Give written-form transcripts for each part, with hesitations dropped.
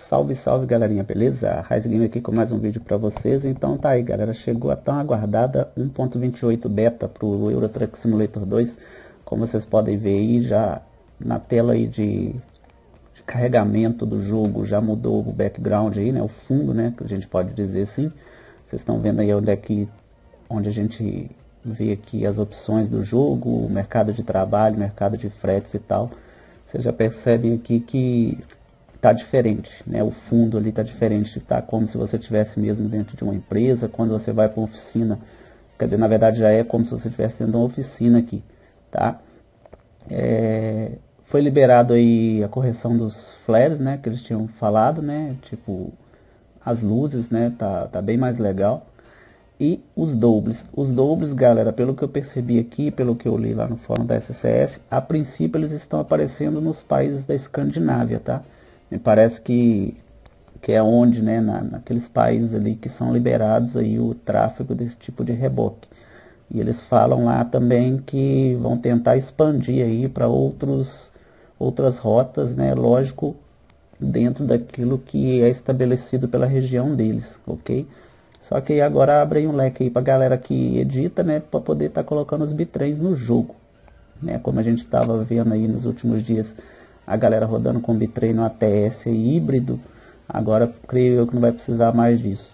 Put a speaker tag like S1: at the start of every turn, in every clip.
S1: Salve, salve galerinha, beleza? Ryze Game aqui com mais um vídeo pra vocês. Então tá aí galera, chegou a tão aguardada 1.28 beta pro Euro Truck Simulator 2. Como vocês podem ver aí, já na tela aí de carregamento do jogo, já mudou o background aí, né? O fundo, né? Que a gente pode dizer assim. Vocês estão vendo aí onde a gente vê aqui as opções do jogo, o mercado de trabalho, mercado de fretes e tal. Vocês já percebem aqui que tá diferente, né? O fundo ali tá diferente, tá como se você estivesse mesmo dentro de uma empresa. Quando você vai para uma oficina, quer dizer, na verdade já é como se você estivesse dentro de uma oficina aqui, tá? Foi liberado aí a correção dos flares, né? Que eles tinham falado, né? Tipo, as luzes, né? Tá bem mais legal. E os dobles, galera, pelo que eu percebi aqui, pelo que eu li lá no fórum da SCS, a princípio eles estão aparecendo nos países da Escandinávia, tá? Me parece que é onde, né, naqueles países ali que são liberados aí o tráfego desse tipo de reboque. E eles falam lá também que vão tentar expandir aí para outras rotas, né, lógico, dentro daquilo que é estabelecido pela região deles, ok? Só que agora abre um leque aí pra galera que edita, né, para poder estar colocando os bitrens no jogo, né, como a gente estava vendo aí nos últimos dias, a galera rodando com bitrem no ATS híbrido. Agora creio eu que não vai precisar mais disso.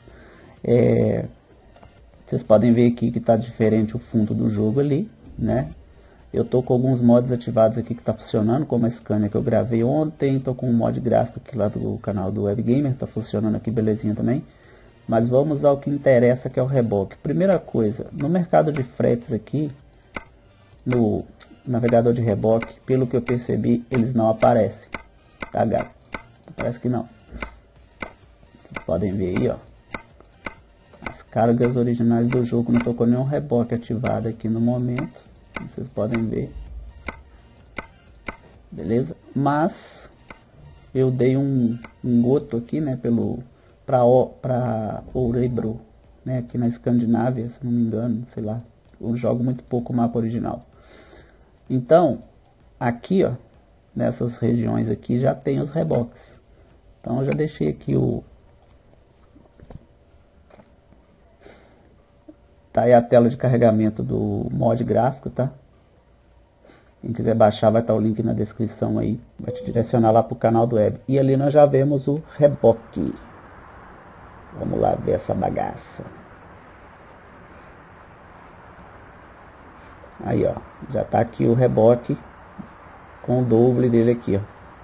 S1: Vocês podem ver aqui que está diferente o fundo do jogo ali, né? Eu tô com alguns mods ativados aqui que tá funcionando, como a Scania que eu gravei ontem. Tô com um mod gráfico aqui lá do canal do WebGamer, tá funcionando aqui belezinha também. Mas vamos ao que interessa, que é o reboque. Primeira coisa, no mercado de fretes aqui, no navegador de reboque, pelo que eu percebi, eles não aparecem, tá galera? Parece que não. Vocês podem ver aí, ó, as cargas originais do jogo. Não tô com nenhum reboque ativado aqui no momento, vocês podem ver, beleza? Mas eu dei um goto aqui, né, para Orebro, né, aqui na Escandinávia, se não me engano, sei lá, eu jogo muito pouco o mapa original. Então, aqui, ó, nessas regiões aqui já tem os reboques. Então eu já deixei aqui tá aí a tela de carregamento do mod gráfico, tá? Quem quiser baixar vai estar o link na descrição aí, vai te direcionar lá pro canal do web. E ali nós já vemos o reboque. Vamos lá ver essa bagaça. Aí, ó, já tá aqui o reboque com o doble dele aqui, ó.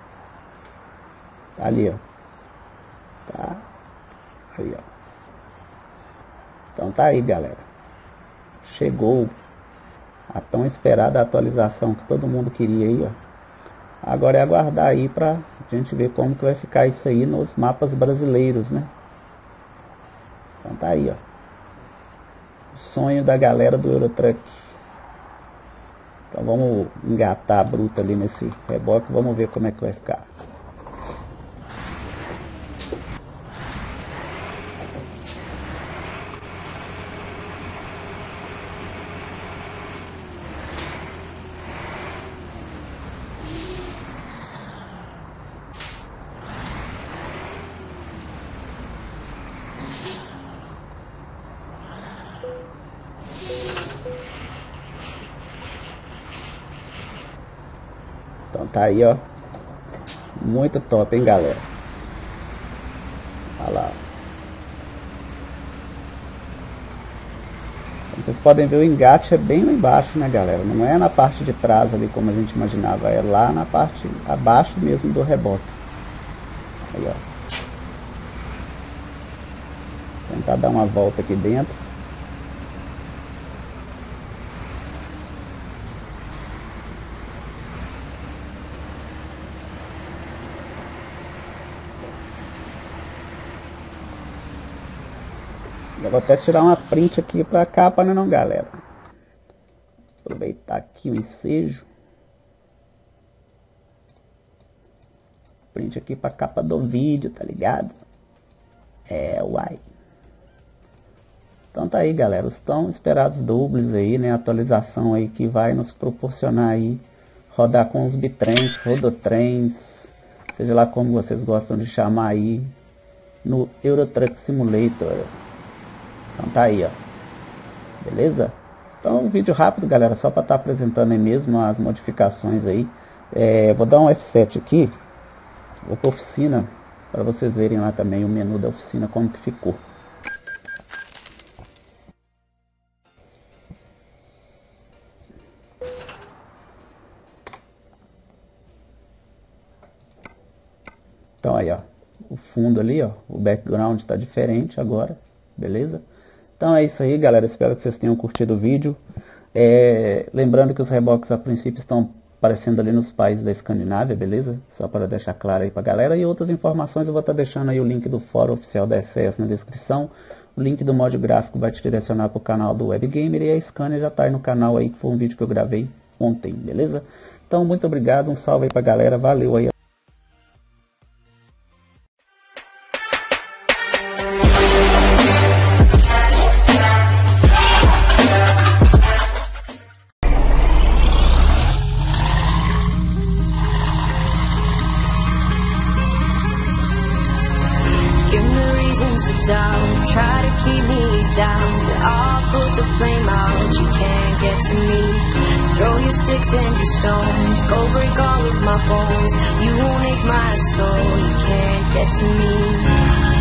S1: Tá ali, ó. Tá? Aí, ó. Então tá aí, galera. Chegou a tão esperada atualização que todo mundo queria aí, ó. Agora é aguardar aí pra gente ver como que vai ficar isso aí nos mapas brasileiros, né? Então tá aí, ó. O sonho da galera do Eurotruck. Então vamos engatar a bruta ali nesse reboque, vamos ver como é que vai ficar. Então tá aí, ó. Muito top, hein, galera. Olha lá. Como vocês podem ver, o engate é bem lá embaixo, né, galera? Não é na parte de trás ali como a gente imaginava. É lá na parte abaixo mesmo do reboque. Aí, ó. Vou tentar dar uma volta aqui dentro. Eu vou até tirar uma print aqui pra capa, né, não, galera? Aproveitar aqui o ensejo. Print aqui pra capa do vídeo, tá ligado? Uai. Então tá aí, galera, os tão esperados dobles aí, né? Atualização aí que vai nos proporcionar aí rodar com os bitrens, rodotrens. seja lá como vocês gostam de chamar aí, no Euro Truck Simulator. Então tá aí, ó. Beleza? Então um vídeo rápido, galera, só para estar apresentando aí mesmo as modificações aí. Vou dar um F7 aqui, vou para oficina, para vocês verem lá também o menu da oficina como que ficou. Então aí, ó, o fundo ali, ó, o background tá diferente agora, beleza? Então é isso aí, galera, espero que vocês tenham curtido o vídeo. Lembrando que os reboques a princípio estão aparecendo ali nos países da Escandinávia, beleza? Só para deixar claro aí pra galera. E outras informações eu vou estar deixando aí o link do fórum oficial da SCS na descrição. O link do mod gráfico vai te direcionar pro canal do Webgamer, e a Scania já tá aí no canal aí, que foi um vídeo que eu gravei ontem, beleza? Então muito obrigado, um salve aí pra galera, valeu aí.
S2: To doubt, try to keep me down, but I'll put the flame out, you can't get to me. Throw your sticks and your stones, go break all of my bones. You won't ache my soul, you can't get to me.